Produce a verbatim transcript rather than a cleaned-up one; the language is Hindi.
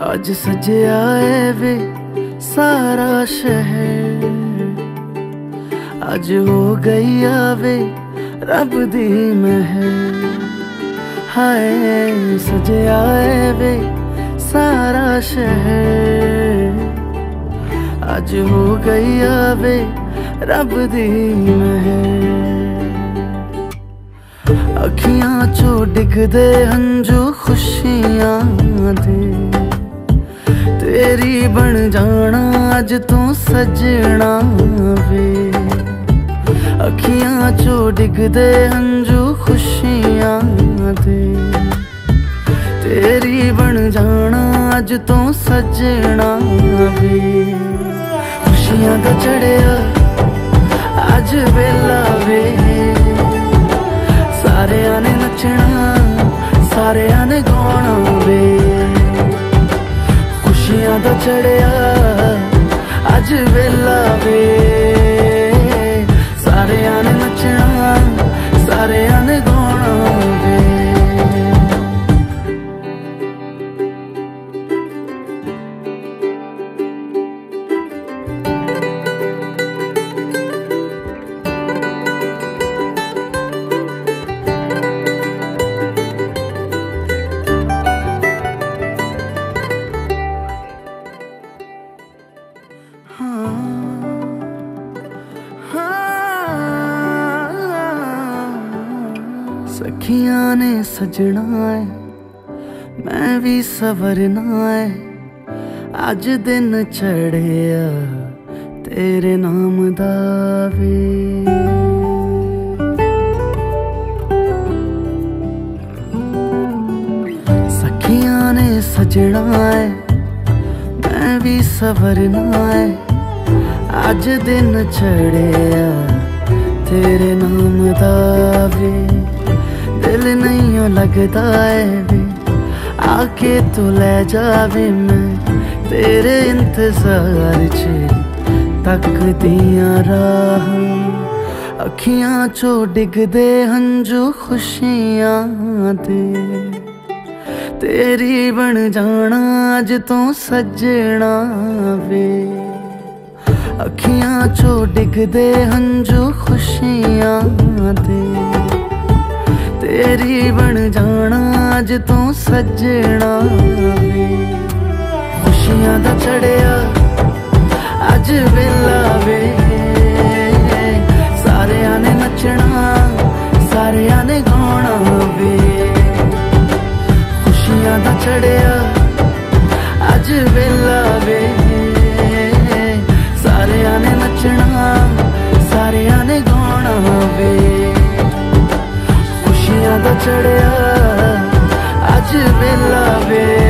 अज सजया है वे सारा शहर, अज हो गई आवे रब दी महर। हाय सजया है वे सारा शहर, अज हो गई आवे रब दी महर। अखियां चो डिगदे हंजू खुशियां दे, तेरी बन जाना अज तू सजना वे। अखियां चो डिगदे हंजू खुशियां दे, तेरी बन जाना अज तू सजना वे। खुशियां दा चढ़िया अज वेला वे, सारेयां ने नचना सारेयां ने गाना वे। खुशियां दा चढ़िया अज वेला वे, सारेयां ने नचना सारेयां ने गाना वे। सखियां ने सजना है मैं भी सवरना है, अज दिन चढ़िया तेरे नाम दा वे। सखियां ने सजना है मैं भी सवरना है, अज दिन चढ़िया तेरे नाम दा वे। दिल नहीं लगता है वे आके तू ले जावे, मैं तेरे इंतजार च तक दिया राह। अखियां चो डिगदे हंजू खुशियां दे, तेरी बन जाना अज तू सजना वे। अखियां चो डिगदे हंजू खुशियां दे, तेरी बन जाना अज तू सजना वे। खुशियां दा चढ़िया अज वेला वे, सारेयां ने नचना सारेयां ने गाना वे। खुशियां दा चढ़िया अज वेला वे, सारेयां ने नचना सारेयां ने गाना वे। खुशियां दा चढ़िया अज वेला वे।